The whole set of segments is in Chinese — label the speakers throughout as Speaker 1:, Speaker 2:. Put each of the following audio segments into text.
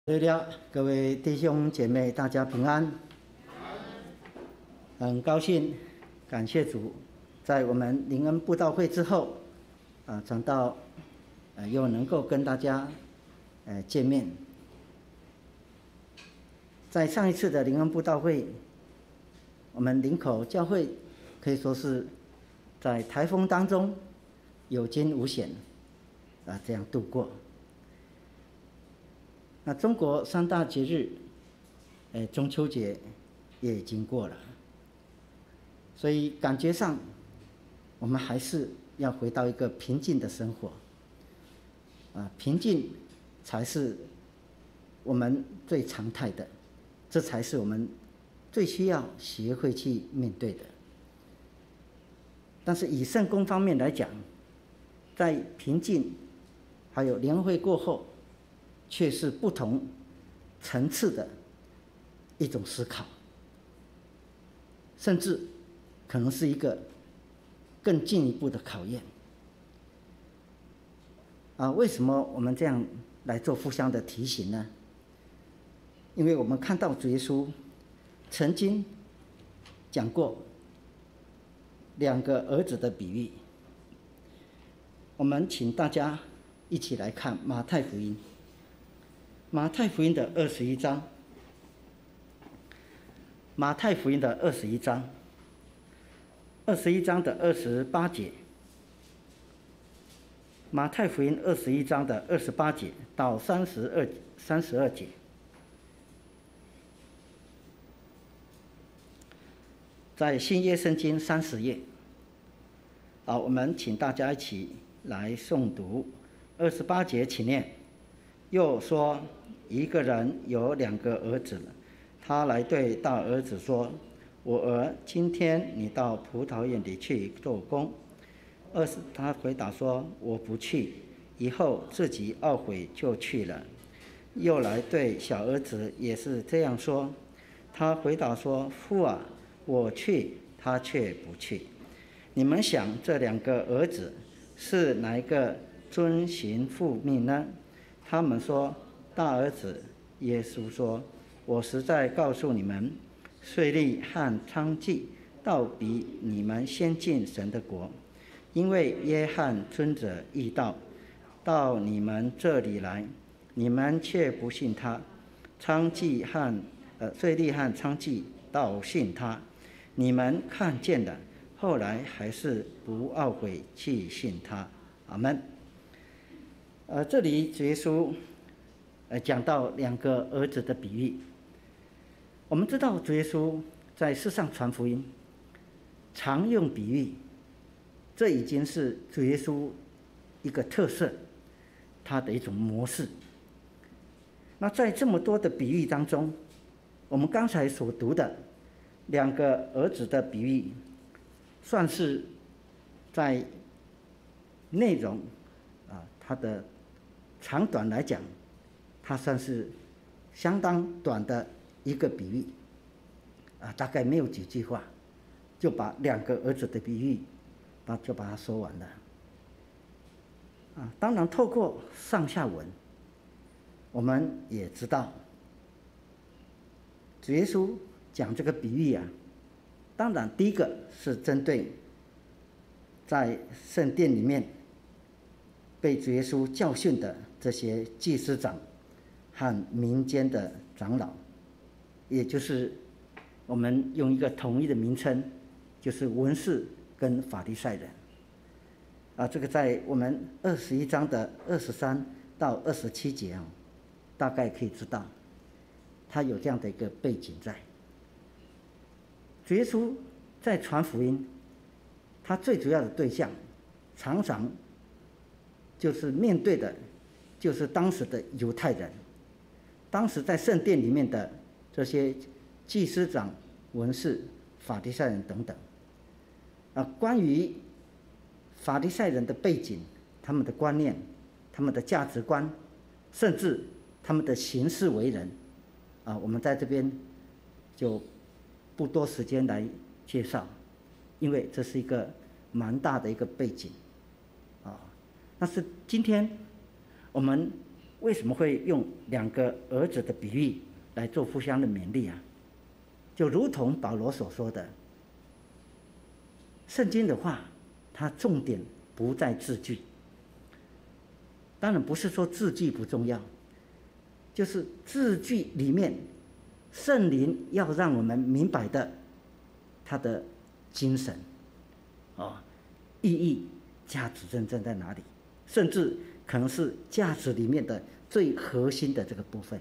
Speaker 1: 对了，各位弟兄姐妹，大家平安。很高兴，感谢主，在我们灵恩布道会之后，传道又能够跟大家见面。在上一次的灵恩布道会，我们林口教会可以说是在台风当中有惊无险这样度过。那中国三大节日，中秋节也已经过了，所以感觉上我们还是要回到一个平静的生活。平静才是我们最常态的，这才是我们最需要学会去面对的。但是以圣公方面来讲，在平静还有联会过后，却是不同层次的一种思考，甚至可能是一个更进一步的考验。为什么我们这样来做互相的提醒呢？因为我们看到主耶稣曾经讲过两个儿子的比喻。我们请大家一起来看马太福音。马太福音的21章，马太福音的21章，21章的28节，马太福音21章的28节到32节。在新约圣经30页。我们请大家一起来诵读28节起念。又说，一个人有2个儿子了，他来对大儿子说：“我儿，今天你到葡萄园里去做工。”他回答说：“我不去。”以后自己懊悔就去了。又来对小儿子也是这样说，他回答说：“父啊，我去。”他却不去。你们想，这2个儿子是哪一个遵行父命呢？他们说：“大儿子。”耶稣说：“我实在告诉你们，税吏和娼妓倒比你们先进神的国。因为约翰遵着义道到你们这里来，你们却不信他；税吏和娼妓倒信他。你们看见了，后来还是不懊悔去信他。”阿们。这里主耶稣讲到2个儿子的比喻。我们知道主耶稣在世上传福音，常用比喻，这已经是主耶稣一个特色，他的一种模式。那在这么多的比喻当中，我们刚才所读的2个儿子的比喻，算是在内容它的长短来讲，它算是相当短的一个比喻，大概没有几句话，就把2个儿子的比喻，就把它说完了。当然透过上下文，我们也知道，主耶稣讲这个比喻当然第一个是针对在圣殿里面被主耶稣教训的这些祭司长和民间的长老，也就是我们用一个统一的名称，就是文士跟法利赛人。这个在我们21章的23到27节大概可以知道，他有这样的一个背景在。主耶稣在传福音，他最主要的对象常常就是面对的，就是当时的犹太人，当时在圣殿里面的这些祭司长、文士、法利赛人等等。关于法利赛人的背景、他们的观念、他们的价值观，甚至他们的行事为人，我们在这边就不多时间来介绍，因为这是一个蛮大的一个背景。但是今天我们为什么会用2个儿子的比喻来做互相的勉励啊？就如同保罗所说的，圣经的话，它重点不在字句。当然不是说字句不重要，就是字句里面圣灵要让我们明白的它的精神意义、价值真正在哪里，甚至可能是价值里面的最核心的这个部分。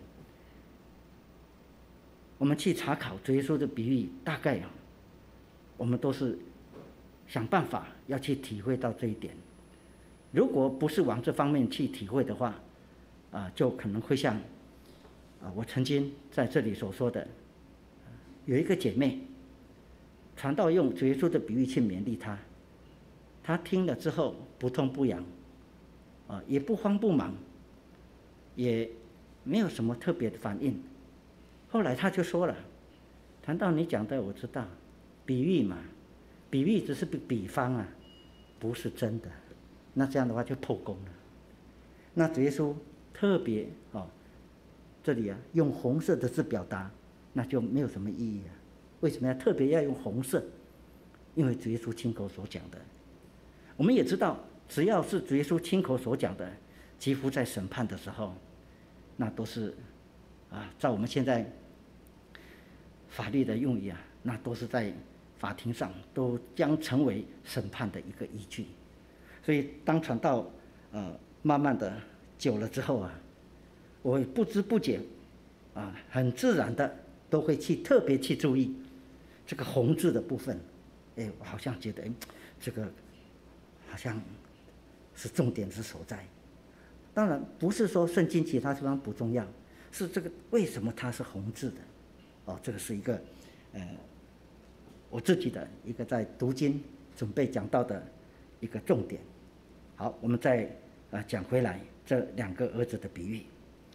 Speaker 1: 我们去查考主耶稣的比喻，大概我们都是想办法要去体会到这一点。如果不是往这方面去体会的话，就可能会像我曾经在这里所说的，有一个姐妹，传道用主耶稣的比喻去勉励她，她听了之后不痛不痒，也不慌不忙，也没有什么特别的反应。后来她就说了：“传道你讲的我知道，比喻嘛，比喻只是比方啊，不是真的。”那这样的话就破功了。那主耶稣特别这里用红色的字表达，那就没有什么意义啊。为什么特别要用红色？因为主耶稣亲口所讲的。我们也知道，只要是主耶稣亲口所讲的，几乎在审判的时候，那都是照我们现在法律的用语那都是在法庭上都将成为审判的一个依据。所以当传道慢慢的久了之后我不知不觉很自然的都会特别去注意这个红字的部分。我好像觉得这个好像是重点之所在。当然不是说圣经其他地方不重要，是这个为什么它是红字的这个是一个我自己的一个在读经准备讲到的一个重点。好，我们再讲回来这2个儿子的比喻。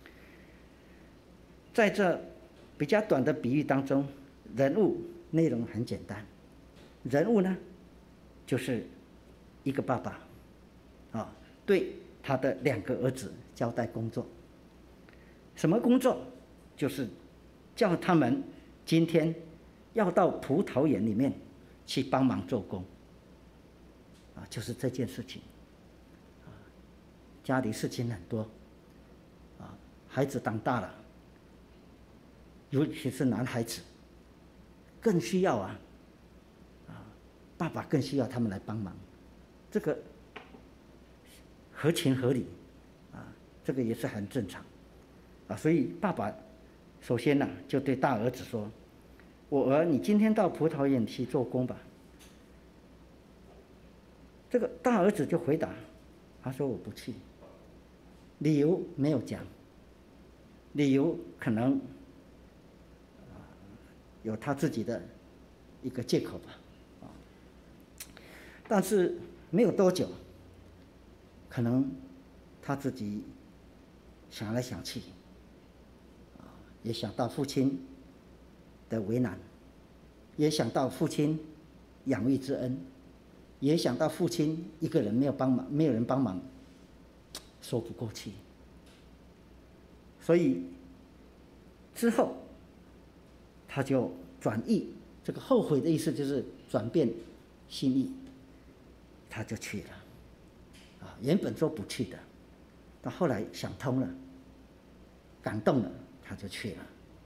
Speaker 1: 在这比较短的比喻当中，人物内容很简单。人物呢，就是一个爸爸对他的2个儿子交代工作。什么工作？就是叫他们今天要到葡萄园里面去帮忙做工就是这件事情。家里事情很多孩子长大了，尤其是男孩子，更需要爸爸更需要他们来帮忙，这个合情合理这个也是很正常所以爸爸首先就对大儿子说：“我儿，你今天到葡萄园去做工吧。”这个大儿子就回答，他说：“我不去。”理由没有讲，理由可能有他自己的一个借口吧但是没有多久，可能他自己想来想去也想到父亲的为难，也想到父亲养育之恩，也想到父亲一个人没有人帮忙，说不过去。所以之后他就转意，这个后悔的意思就是转变心意，他就去了原本说不去的，但后来想通了，感动了，他就去了。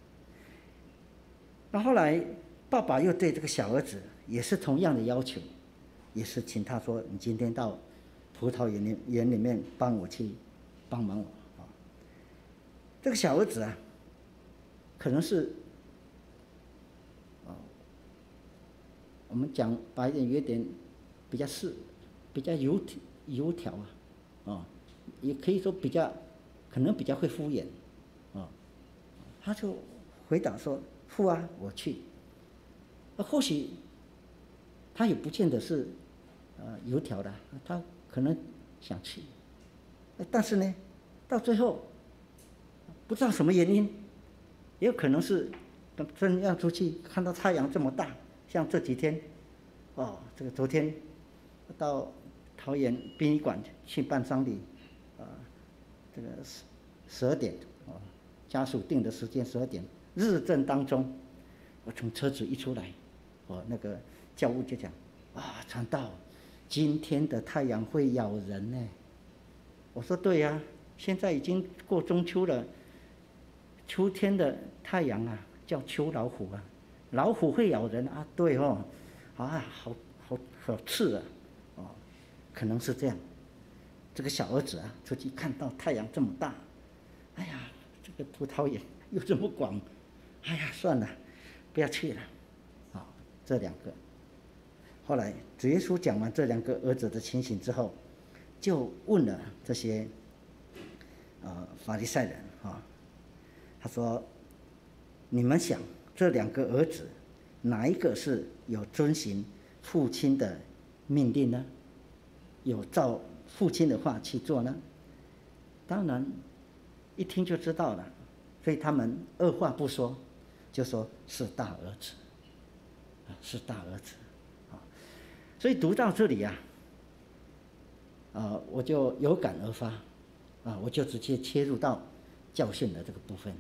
Speaker 1: 那后来爸爸又对这个小儿子也是同样的要求，也是请他说：“你今天到葡萄园里面帮忙我这个小儿子可能是我们讲白一点有点比较油条也可以说可能比较会敷衍他就回答说：“父我去。”或许他也不见得是油条的，他可能想去，但是呢，到最后不知道什么原因，也有可能是真要出去看到太阳这么大，像这几天这个昨天到桃园殡仪馆去办丧礼这个 12点，家属定的时间12点，日正当中，我从车子一出来，那个教务就讲，传道，今天的太阳会咬人呢。我说对呀，现在已经过中秋了，秋天的太阳啊，叫秋老虎啊，老虎会咬人啊，对哦，好刺啊，可能是这样。这个小儿子啊，出去看到太阳这么大，哎呀，这个葡萄园又这么广，哎呀，算了，不要去了。这2个，后来主耶稣讲完这2个儿子的情形之后，就问了这些法利赛人他说：“你们想这2个儿子，哪一个是有遵行父亲的命令呢？有照父亲的话去做呢？”当然，一听就知道了，所以他们二话不说，就说是大儿子，是大儿子。所以读到这里我就有感而发，我就直接切入到教训的这个部分。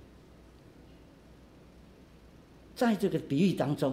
Speaker 1: 在这个比喻当中，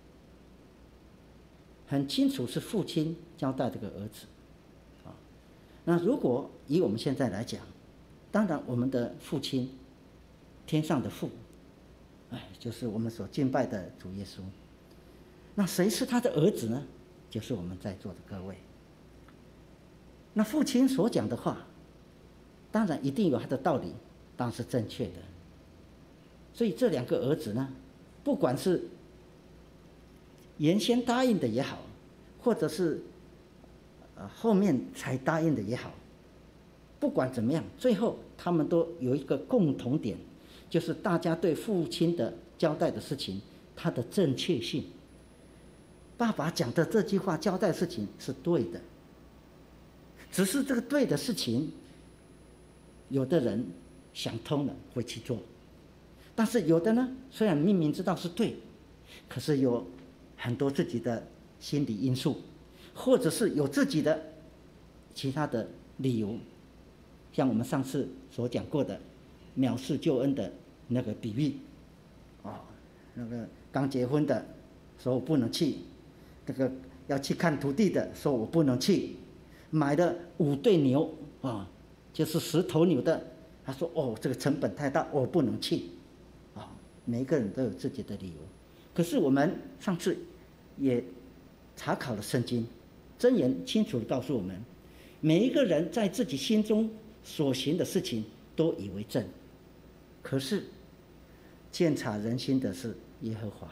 Speaker 1: 很清楚是父亲交代这个儿子。那如果以我们现在来讲，当然我们的父亲，天上的父，就是我们所敬拜的主耶稣。那谁是他的儿子呢？就是我们在座的各位。那父亲所讲的话，当然一定有他的道理，当然是正确的。所以这2个儿子呢，不管是原先答应的也好，或者是后面才答应的也好，不管怎么样，最后他们都有一个共同点，就是大家对父亲的交代的事情，它的正确性。爸爸讲的这句话交代的事情是对的，只是这个对的事情，有的人想通了会去做，但是有的呢，虽然明明知道是对，可是有很多自己的心理因素，或者是有自己的其他的理由，像我们上次所讲过的藐视救恩的那个比喻，那个刚结婚的说我不能去，那个要去看土地的说我不能去，买了5对牛就是10头牛的，他说这个成本太大，我不能去每一个人都有自己的理由。可是我们上次也查考了圣经，箴言清楚地告诉我们，每一个人在自己心中所行的事情都以为正，可是鉴察人心的是耶和华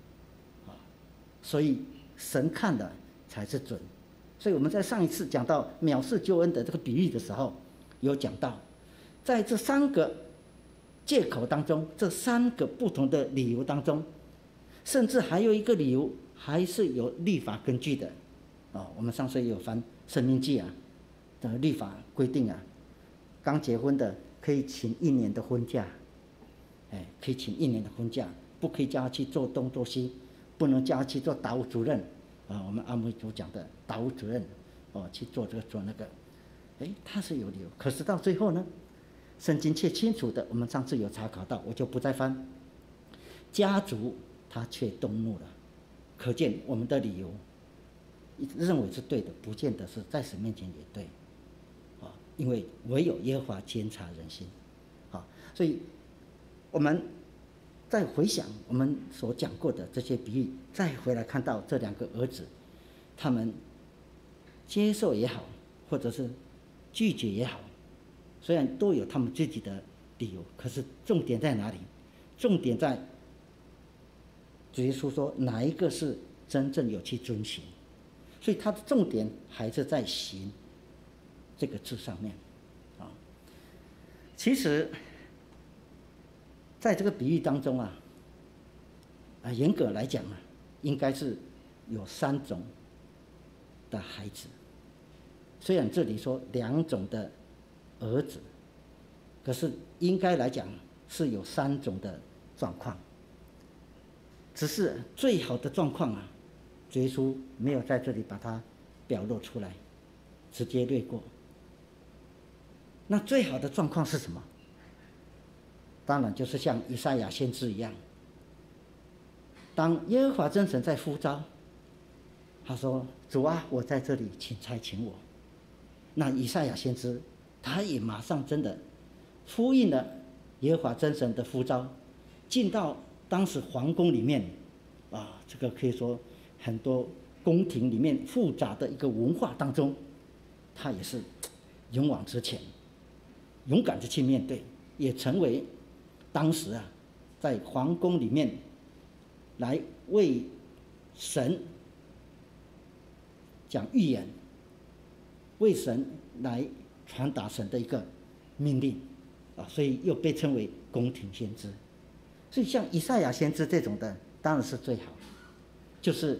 Speaker 1: 所以神看的才是准。所以我们在上一次讲到藐视救恩的这个比喻的时候，有讲到在这3个借口当中，这3个不同的理由当中，甚至还有一个理由还是有律法根据的我们上次也有翻申命记的律法规定刚结婚的可以请1年的婚假，可以请1年的婚假，不可以叫他去做东做西，不能叫他去做达务主任我们阿姆所讲的达务主任去做这个做那个，他是有理由。可是到最后呢，圣经却清楚的，我们上次有查考到，我就不再翻。家族他却动怒了，可见我们的理由认为是对的，不见得是在神面前也对因为唯有耶和华监察人心所以我们再回想我们所讲过的这些比喻，再回来看到这2个儿子，他们接受也好，或者是拒绝也好，虽然都有他们自己的理由，可是重点在哪里？重点在主耶稣说哪一个是真正有去遵行，所以他的重点还是在行这个字上面其实在这个比喻当中严格来讲应该是有3种的孩子，虽然这里说2种的儿子，可是应该来讲是有3种的状况，只是最好的状况主耶稣没有在这里把它表露出来，直接略过。那最好的状况是什么？ 当然就是像以赛亚先知一样，当耶和华真神在呼召，他说：“主啊，我在这里，请差遣我。”那以赛亚先知他也马上真的呼应了耶和华真神的呼召，进到当时皇宫里面啊，这个可以说很多宫廷里面复杂的一个文化当中，他也是勇往直前，勇敢的去面对，也成为当时啊在皇宫里面来为神讲预言，为神来传达神的一个命令啊，所以又被称为宫廷先知。所以像以赛亚先知这种的，当然是最好，就是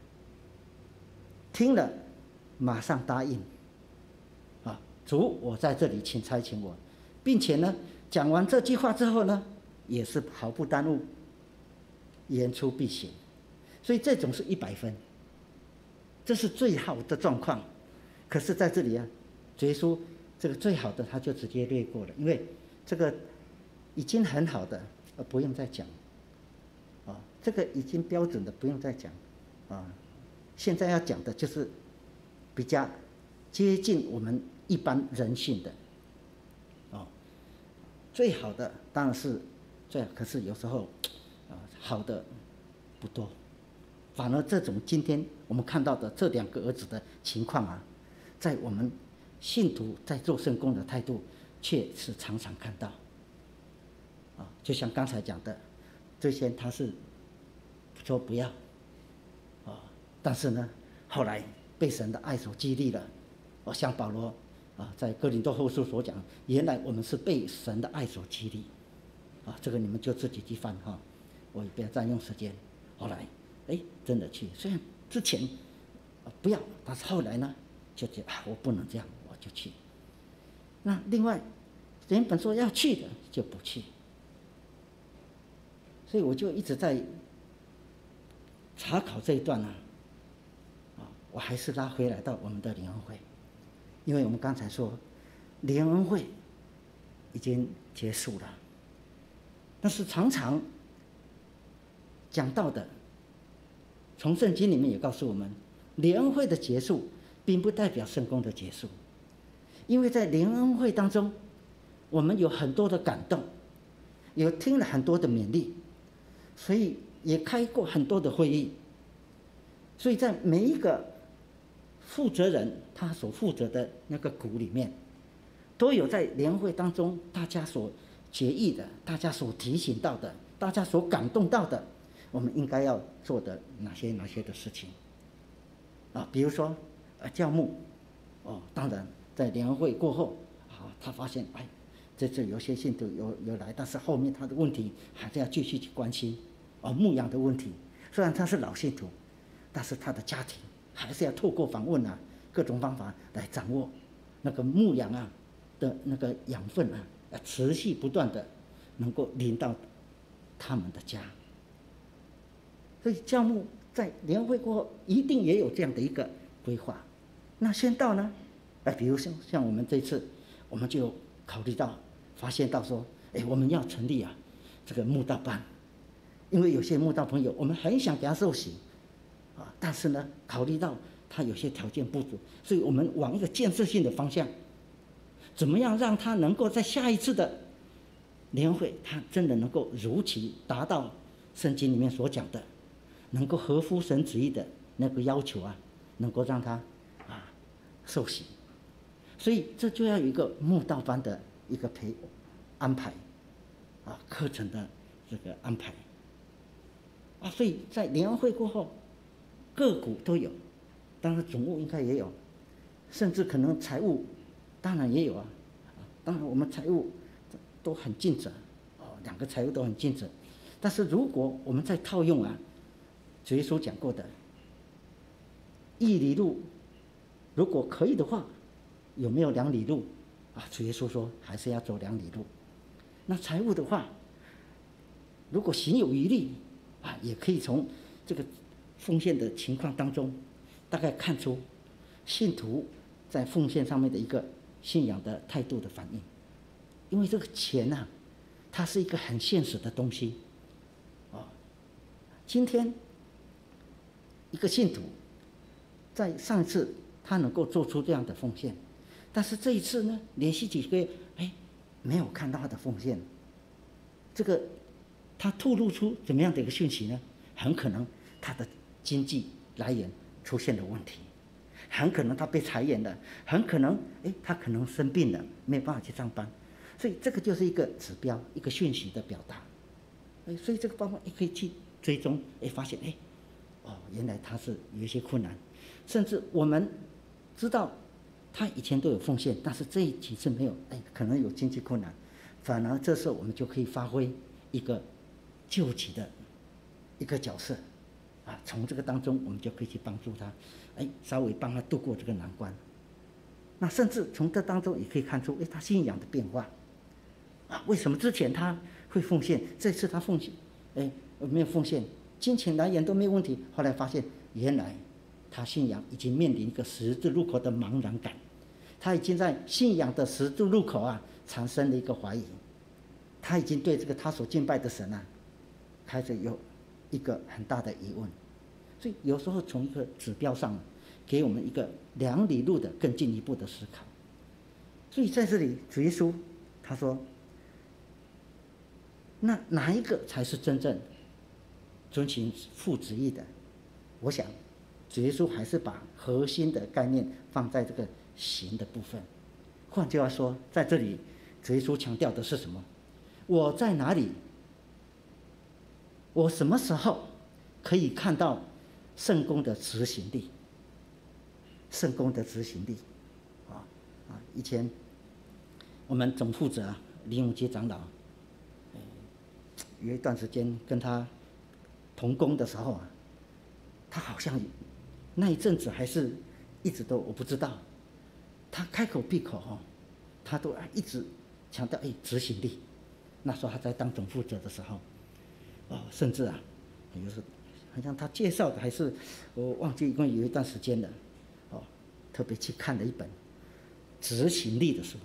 Speaker 1: 听了马上答应啊，主，我在这里，请差遣我，并且呢，讲完这句话之后呢，也是毫不耽误，言出必行。所以这种是100分，这是最好的状况。可是在这里啊，耶稣这个最好的他就直接略过了，因为这个已经很好的，不用再讲啊，这个已经标准的不用再讲啊。现在要讲的就是比较接近我们一般人性的哦。最好的当然是最好，可是有时候好的不多，反而这种今天我们看到的这2个儿子的情况啊，在我们信徒在做圣工的态度，却是常常看到啊。就像刚才讲的，这些他是说不要啊，但是呢，后来被神的爱所激励了。像保罗啊，在哥林多后书所讲，原来我们是被神的爱所激励啊。这个你们就自己去翻哈，我也不要占用时间。后来真的去，虽然之前不要，但是后来呢，就觉得我不能这样，我就去。那另外原本说要去的就不去，所以我就一直在查考这一段啊，我还是拉回来到我们的灵恩会，因为我们刚才说灵恩会已经结束了，但是常常讲到的，从圣经里面也告诉我们，灵恩会的结束并不代表圣工的结束，因为在灵恩会当中，我们有很多的感动，有听了很多的勉励，所以也开过很多的会议，所以在每一个负责人他所负责的那个股里面，都有在联会当中大家所决议的，大家所提醒到的，大家所感动到的，我们应该要做的哪些的事情啊？比如说教牧当然在联会过后他发现这次有些信徒有来，但是后面他的问题还是要继续去关心牧养的问题。虽然他是老信徒，但是他的家庭还是要透过访问各种方法来掌握那个牧养的那个养分持续不断的能够临到他们的家。所以教牧在联会过后一定也有这样的一个规划。那宣道呢？比如像我们这次，我们就考虑到发现到说，我们要成立这个慕道班，因为有些慕道朋友我们很想给他受洗但是呢，考虑到他有些条件不足，所以我们往一个建设性的方向，怎么样让他能够在下一次的联会，他真的能够如期达到圣经里面所讲的，能够合乎神旨意的那个要求能够让他受洗。所以这就要有一个慕道班的一个安排课程的这个安排所以在联会过后，各股都有，当然总务应该也有，甚至可能财务当然也有当然我们财务都很尽责2个财务都很尽责。但是如果我们再套用主耶稣讲过的1里路，如果可以的话，有没有2里路主耶稣说还是要走2里路。那财务的话，如果行有余力也可以从这个奉献的情况当中，大概看出信徒在奉献上面的一个信仰的态度的反应。因为这个钱它是一个很现实的东西。今天一个信徒在上一次他能够做出这样的奉献，但是这一次呢，连续几个月，没有看到他的奉献，这个他透露出怎么样的一个讯息呢？很可能他的经济来源出现了问题，很可能他被裁员了，很可能他可能生病了，没有办法去上班，所以这个就是一个指标，一个讯息的表达。所以这个方法也可以去追踪，发现原来他是有一些困难，甚至我们知道他以前都有奉献，但是这几次没有，可能有经济困难，反而这时候我们就可以发挥一个救急的一个角色，从这个当中我们就可以去帮助他，稍微帮他度过这个难关。那甚至从这当中也可以看出，他信仰的变化，为什么之前他会奉献，这次他奉献，没有奉献，金钱来源都没有问题，后来发现原来他信仰已经面临一个十字路口的茫然感，他已经在信仰的十字路口产生了一个怀疑，他已经对这个他所敬拜的神开始有一个很大的疑问。所以有时候从一个指标上给我们一个两里路的更进一步的思考。所以在这里主耶稣他说，那哪一个才是真正遵行父旨意的？我想主耶稣还是把核心的概念放在这个行的部分。换句话说，在这里主耶稣强调的是什么？我在哪里？我什么时候可以看到圣工的执行力？圣工的执行力以前我们总负责林永基长老，有一段时间跟他同工的时候他好像那一阵子还是一直都我不知道，他开口闭口他都一直强调执行力。那时候他在当总负责的时候，甚至有时好像他介绍的还是我忘记，因为有一段时间了，特别去看了一本执行力的书。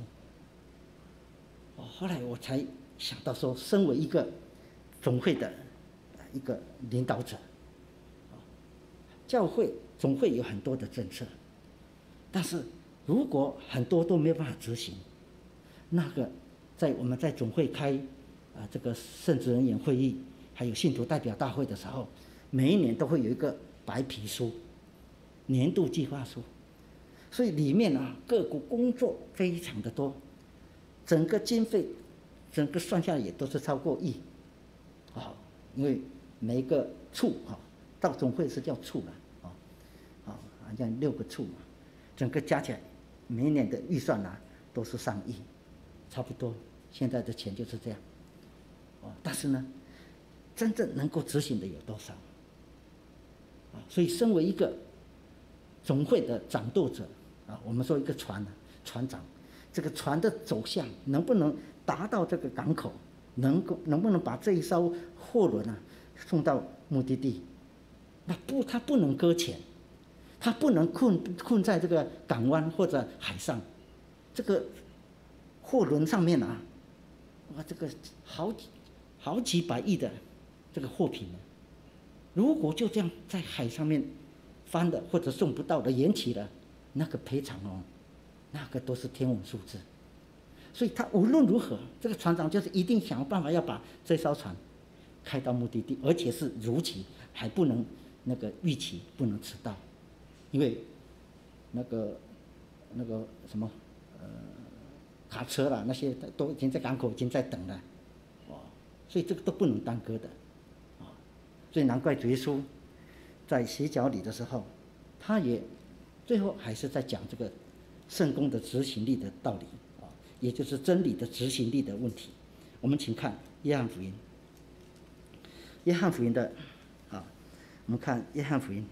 Speaker 1: 后来我才想到说，身为一个总会的一个领导者，教会总会有很多的政策，但是如果很多都没有办法执行，那个我们在总会开这个圣职人员会议，还有信徒代表大会的时候，每一年都会有一个白皮书、年度计划书，所以里面各股工作非常的多，整个经费整个算下来也都是超过亿，因为每一个处到总会是叫处了，好像6个处嘛，整个加起来每一年的预算都是上亿，差不多现在的钱就是这样，但是呢，真正能够执行的有多少？所以身为一个总会的掌舵者我们说一个船长，这个船的走向能不能达到这个港口，能不能把这一艘货轮送到目的地？他不能搁浅，他不能困在这个港湾或者海上，这个货轮上面这个好几百亿的这个货品如果就这样在海上面翻了或者送不到的延期了，那个赔偿那个都是天文数字。所以他无论如何，这个船长就是一定想办法要把这艘船开到目的地，而且是如期，还不能那个逾期，不能迟到，因为那个什么卡车啦那些都已经在港口已经在等了，所以这个都不能耽搁的，所以难怪主耶稣在洗脚礼的时候，他也最后还是在讲这个圣工的执行力的道理也就是真理的执行力的问题。我们请看约翰福音，约翰福音的我们看约翰福音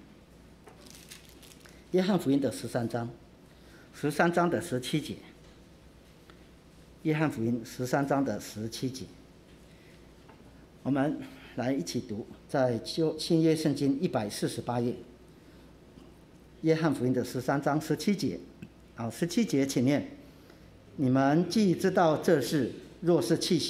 Speaker 1: 的13章的17节，约翰福音13章的17节，我们来一起读，在新约圣经148页，约翰福音的13章17节，17节请念：你们既知道这事，若是弃行，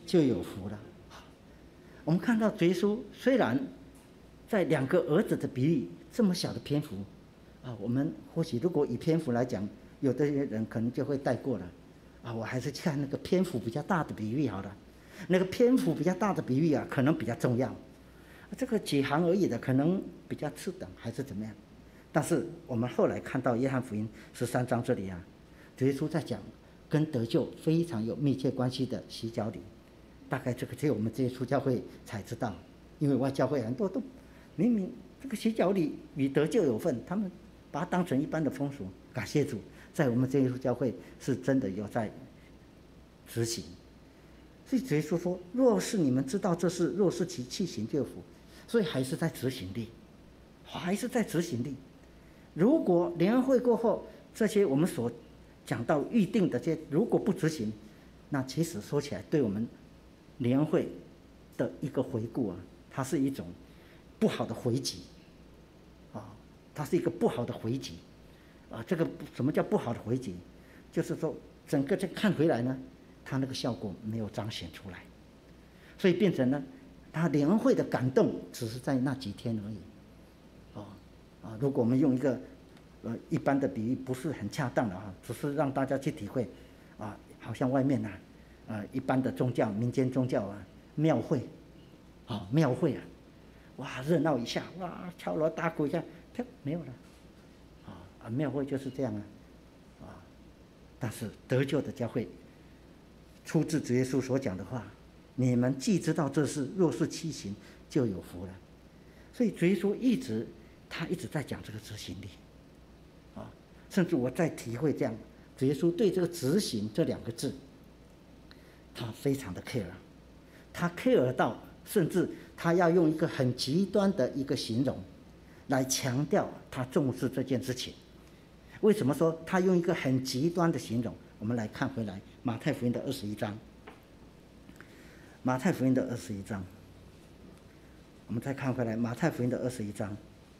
Speaker 1: 就有福了。我们看到主耶稣虽然在2个儿子的比喻这么小的篇幅我们或许如果以篇幅来讲，有的人可能就会带过了我还是看那个篇幅比较大的比喻好了。那个篇幅比较大的比喻可能比较重要。这个几行而已的，可能比较次等还是怎么样？但是我们后来看到约翰福音13章这里主耶稣在讲跟得救非常有密切关系的洗脚礼。大概这个只有我们这些初教会才知道，因为外教会很多都明明这个洗脚礼与得救有份，他们把它当成一般的风俗。感谢主，在我们这些初教会是真的有在执行。所以主耶稣说，若是你们知道这事，若是其弃行就有福。所以还是在执行力，还是在执行力。如果联合会过后，这些我们所讲到预定的这些，如果不执行，那其实说起来，对我们联合会的一个回顾它是一种不好的回击它是一个不好的回击这个什么叫不好的回击？就是说整个这看回来呢，它那个效果没有彰显出来，所以变成呢，他联合会的感动只是在那几天而已如果我们用一个一般的比喻，不是很恰当的只是让大家去体会好像外面一般的宗教、民间宗教庙会庙会哇热闹一下，哇敲锣打鼓一下，没有了庙会就是这样但是得救的教会出自主耶稣所讲的话，你们既知道这事，若是弃行，就有福了。所以主耶稣他一直在讲这个执行力甚至我在体会这样，主耶稣对这个执行这2个字，他非常的 care， 他 care 到甚至他要用一个很极端的一个形容来强调他重视这件事情。为什么说他用一个很极端的形容？我们来看回来马太福音的21章，马太福音的21章，我们再看回来马太福音的21章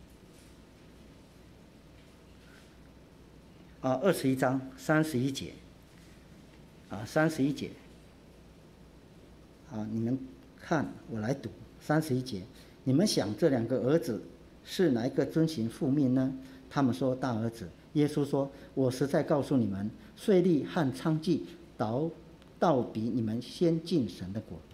Speaker 1: 21章31节31节你们看，我来读31节。你们想这2个儿子是哪一个遵行父命呢？他们说大儿子。耶稣说，我实在告诉你们，税吏和娼妓倒比你们先进神的国。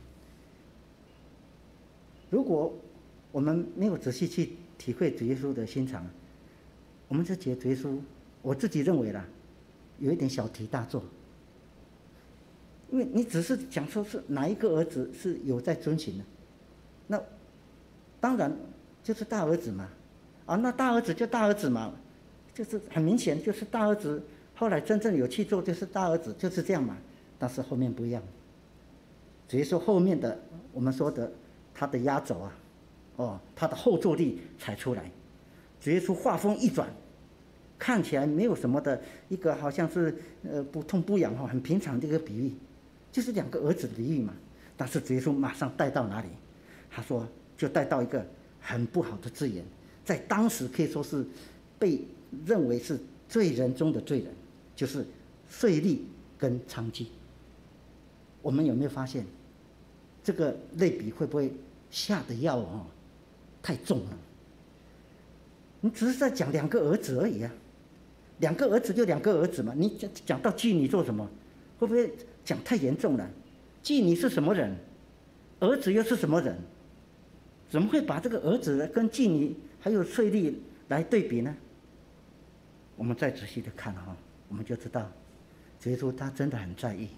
Speaker 1: 如果我们没有仔细去体会主耶稣的心肠，我们就觉得主耶稣，我自己认为啦，有一点小题大做。因为你只是讲说是哪一个儿子是有在遵行的，那当然就是大儿子嘛那大儿子就大儿子嘛，就是很明显就是大儿子，后来真正有去做就是大儿子，就是这样嘛。但是后面不一样，只是说后面的我们说的他的压轴他的后坐力才出来。主耶稣话锋一转，看起来没有什么的一个好像是不痛不痒很平常的一个比喻，就是2个儿子的比喻嘛。但是主耶稣马上带到哪里？他说就带到一个很不好的字眼，在当时可以说是被认为是罪人中的罪人，就是税吏跟娼妓。我们有没有发现这个类比会不会下的药太重了？你只是在讲2个儿子而已2个儿子就2个儿子嘛，你讲到妓女做什么？会不会讲太严重了？妓女是什么人？儿子又是什么人？怎么会把这个儿子跟妓女还有税吏来对比呢？我们再仔细的看我们就知道主耶稣他真的很在意。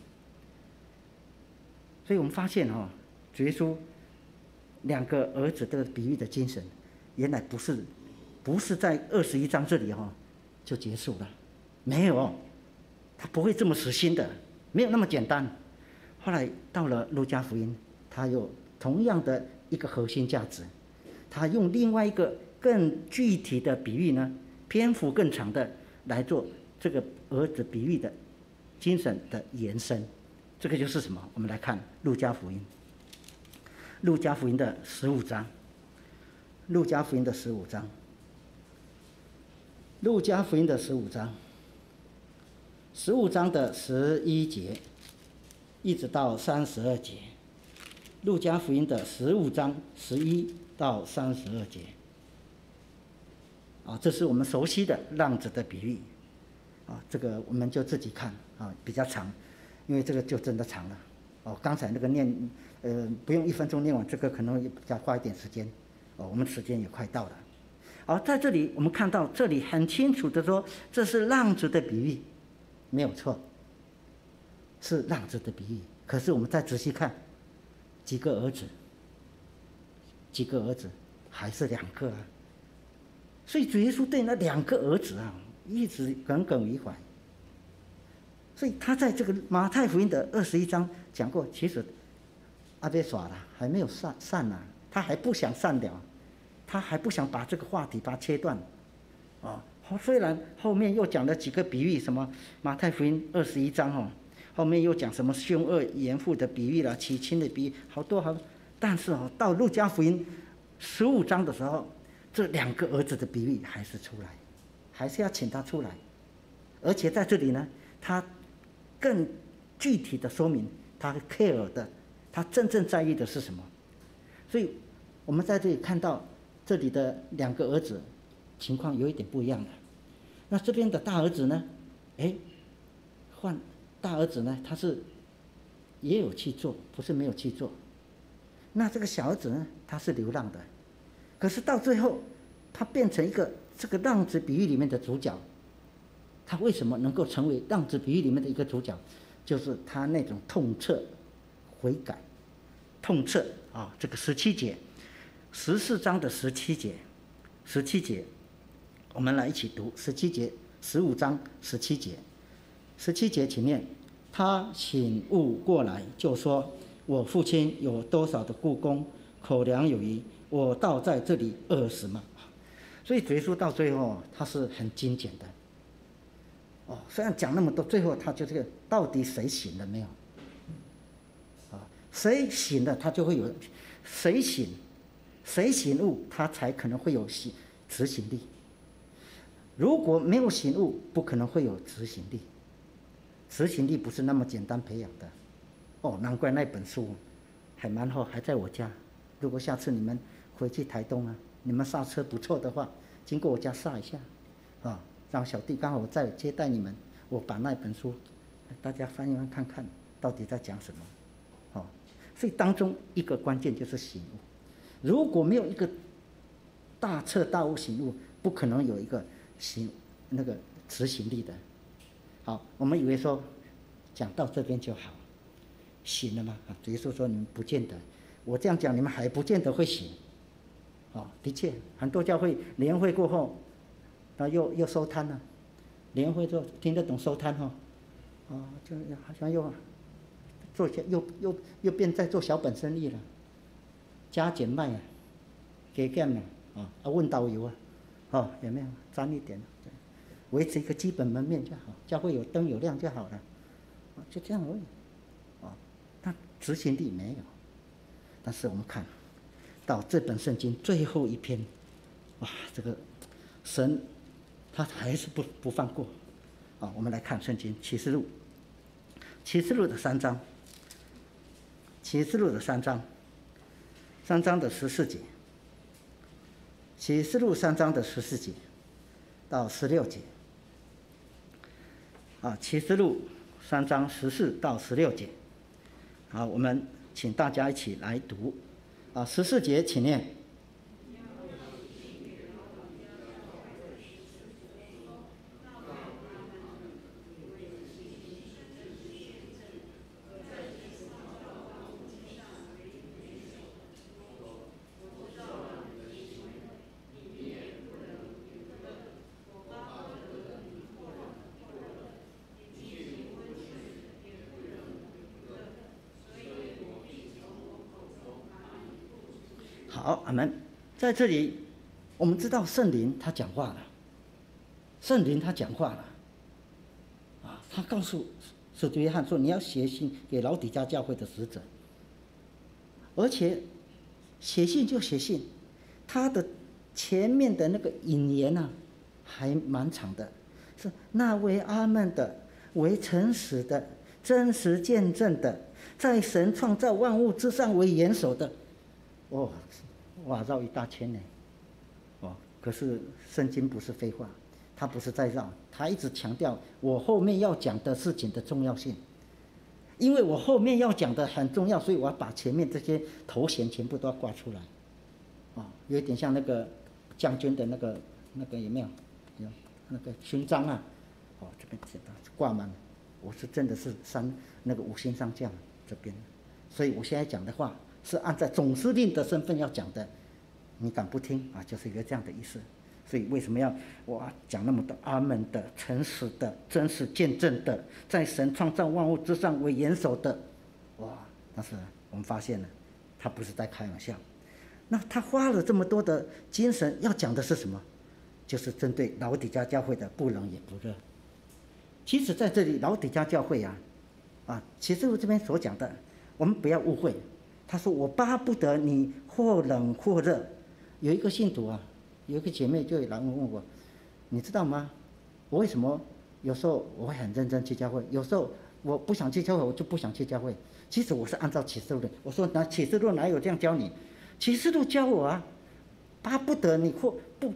Speaker 1: 所以我们发现主耶稣2个儿子的比喻的精神，原来不是在21章这里就结束了，没有，他不会这么死心的，没有那么简单。后来到了路加福音，他有同样的一个核心价值，他用另外一个更具体的比喻呢，篇幅更长的来做这个儿子比喻的精神的延伸。这个就是什么？我们来看路加福音，路加福音的15章，路加福音的15章，路加福音的15章，15章的11节一直到32节。 路加福音的15章11到32节。这是我们熟悉的浪子的比喻。这个我们就自己看比较长，因为这个就真的长了。刚才那个不用1分钟念完，这个可能也比较花一点时间。我们时间也快到了。在这里我们看到，这里很清楚的说，这是浪子的比喻，没有错，是浪子的比喻。可是我们再仔细看，几个儿子，还是2个啊。所以主耶稣对那2个儿子一直耿耿于怀。所以他在这个马太福音的21章讲过，其实被耍了，还没有散呢，他还不想散了，他还不想把这个话题把它切断。虽然后面又讲了几个比喻，什么马太福音21章后面又讲什么凶恶严父的比喻啦，娶亲的比喻，好多，但是到路加福音15章的时候，这2个儿子的比喻还是出来，还是要请他出来。而且在这里呢，他更具体的说明他 care 的，他真正在意的是什么。所以我们在这里看到这里的2个儿子情况有一点不一样了。那这边的大儿子呢，大儿子呢，他是也有去做，不是没有去做。那这个小儿子呢，他是流浪的，可是到最后他变成一个这个浪子比喻里面的主角。他为什么能够成为浪子比喻里面的一个主角？就是他那种痛彻悔改，痛彻这个17节，14章的17节，我们来一起读17节，15章17节。17节请念：他醒悟过来，就说：我父亲有多少的雇工，口粮有余，我倒在这里饿死吗？所以主耶稣到最后他是很精简的。虽然讲那么多，最后他就这个到底谁醒了没有？谁醒了，他就会有谁醒悟，他才可能会有执行力。如果没有醒悟，不可能会有执行力。执行力不是那么简单培养的。难怪那本书还蛮厚，还在我家。如果下次你们回去台东你们刹车不错的话，经过我家刹一下让小弟刚好我在接待你们，我把那本书大家翻一看看到底在讲什么。所以当中一个关键就是醒悟。如果没有一个大彻大悟醒悟，不可能有一个那个执行力的。好，我们以为说讲到这边就好，醒了吗？主耶稣说你们不见得，我这样讲你们还不见得会醒。的确，很多教会联会过后，又收摊了。联会之后听得懂收摊就好像又做些又变在做小本生意了，加减卖给干了问导游有没有沾一点，维持一个基本门面就好，教会有灯有亮就好了，就这样而已但执行力没有。但是我们看到这本圣经最后一篇，这个神他还是不放过我们来看圣经启示录的3章，启示录的3章的14节，启示录3章的14节到16节启示录3章14到16节。好，我们请大家一起来读14节请念。好，阿们。在这里我们知道圣灵他讲话了，他告诉使徒约翰说你要写信给老底嘉教会的使者，而且写信就写信，他的前面的那个引言还蛮长的，是那为阿们的，为诚实的，真实见证的， 在神创造万物之上为元首的。哦，哇，绕一大圈呢。哦，可是圣经不是废话，他不是在绕，他一直强调我后面要讲的事情的重要性。因为我后面要讲的很重要，所以我要把前面这些头衔全部都要挂出来。有一点像那个将军的那个有没有？有那个勋章啊？这边挂满，我是真的是那个5星上将这边，所以我现在讲的话是按照总司令的身份要讲的，你敢不听啊？就是一个这样的意思。所以为什么要我讲那么多阿门的、诚实的、真实见证的，在神创造万物之上为元首的？哇！但是我们发现了，他不是在开玩笑。那他花了这么多的精神要讲的是什么？就是针对老底嘉教会的不冷也不热。其实在这里老底嘉教会其实我这边所讲的，我们不要误会。他说我巴不得你或冷或热。有一个信徒有一个姐妹就来问我，你知道吗？我为什么有时候我会很认真去教会，有时候我不想去教会，我就不想去教会。其实我是按照启示录的。我说启示录哪有这样教你？启示录教我巴不得你或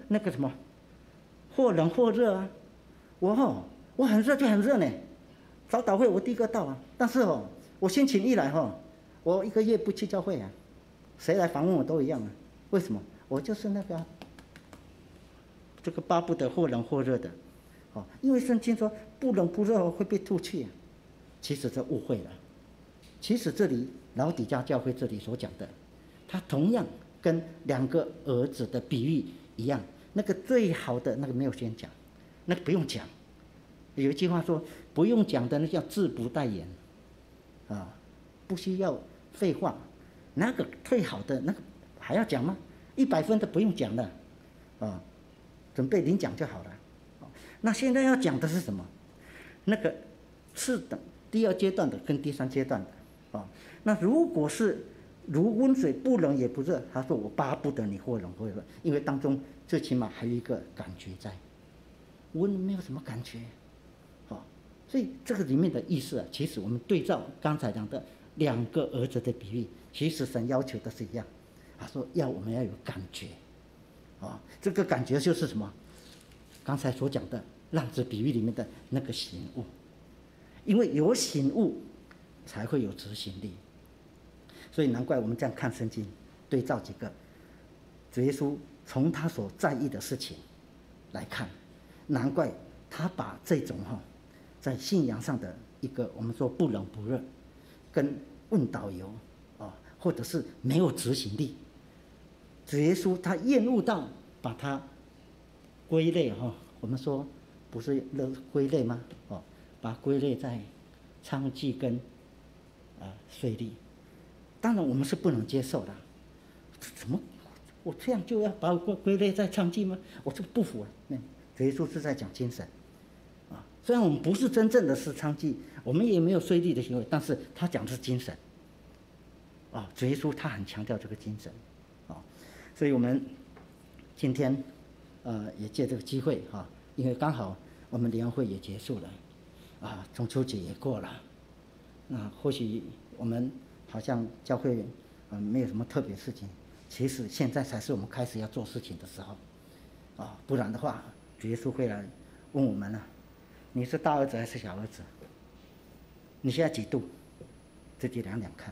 Speaker 1: 冷或热我很热就很热呢。早祷会我第一个到但是我心情一来我1个月不去教会谁来访问我都一样为什么？我就是那个这个巴不得或冷或热的因为圣经说不冷不热会被吐去其实这误会了。其实这里老底嘉教会这里所讲的，他同样跟2个儿子的比喻一样，那个最好的那个没有先讲，那个不用讲。有一句话说不用讲的那叫字不待言不需要废话。那个最好的那个还要讲吗？100分的不用讲了准备领奖就好了。那现在要讲的是什么？那个次等第2阶段的跟第3阶段的那如果是如温水不冷也不热，他说我巴不得你或冷或热，因为当中最起码还有一个感觉在，温没有什么感觉所以这个里面的意思其实我们对照刚才讲的2个儿子的比喻，其实神要求的是一样。他说我们要有感觉这个感觉就是什么？刚才所讲的浪子比喻里面的那个醒悟，因为有醒悟才会有执行力。所以难怪我们这样看圣经，对照几个主耶稣从他所在意的事情来看，难怪他把这种在信仰上的一个我们说不冷不热，跟问导游或者是没有执行力，主耶稣他厌恶到把它归类我们说不是归类吗？把它归类在娼妓跟税吏。当然我们是不能接受的。怎么我这样就要把我归类在娼妓吗？我这不服主耶稣是在讲精神虽然我们不是真正的是娼妓，我们也没有税吏的行为，但是他讲的是精神主耶稣他很强调这个精神所以我们今天也借这个机会因为刚好我们联会也结束了中秋节也过了，那或许我们好像教会没有什么特别事情，其实现在才是我们开始要做事情的时候不然的话主耶稣会来问我们你是大儿子还是小儿子？你现在几度？自己量量看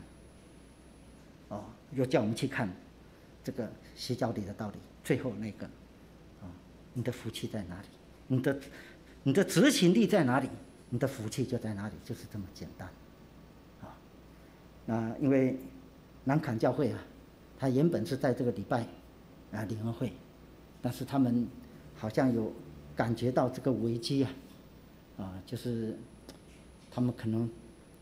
Speaker 1: 又叫我们去看这个洗脚里的道理，最后那个你的福气在哪里？你的执行力在哪里？你的福气就在哪里，就是这么简单那因为南坎教会他原本是在这个礼拜联合会，但是他们好像有感觉到这个危机就是他们可能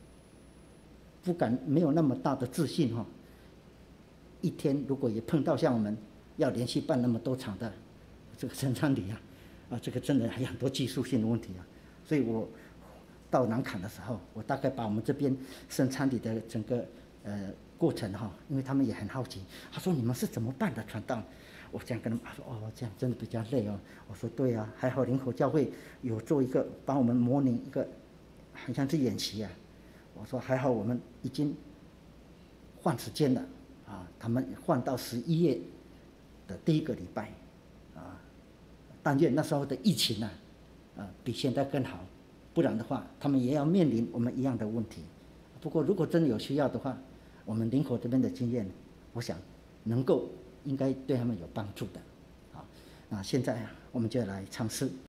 Speaker 1: 没有那么大的自信一天如果也碰到像我们要连续办那么多场的这个圣餐礼这个真的还有很多技术性的问题所以我到南坎的时候，我大概把我们这边圣餐礼的整个过程因为他们也很好奇，他说你们是怎么办的传道？我这样跟他们说这样真的比较累我说对还好灵口教会有做一个帮我们模拟一个好像是演习我说还好我们已经换时间了啊，他们换到11月的第1个礼拜啊，但愿那时候的疫情比现在更好，不然的话他们也要面临我们一样的问题。不过如果真的有需要的话，我们林口这边的经验，我想应该对他们有帮助的。好，那现在我们就来尝试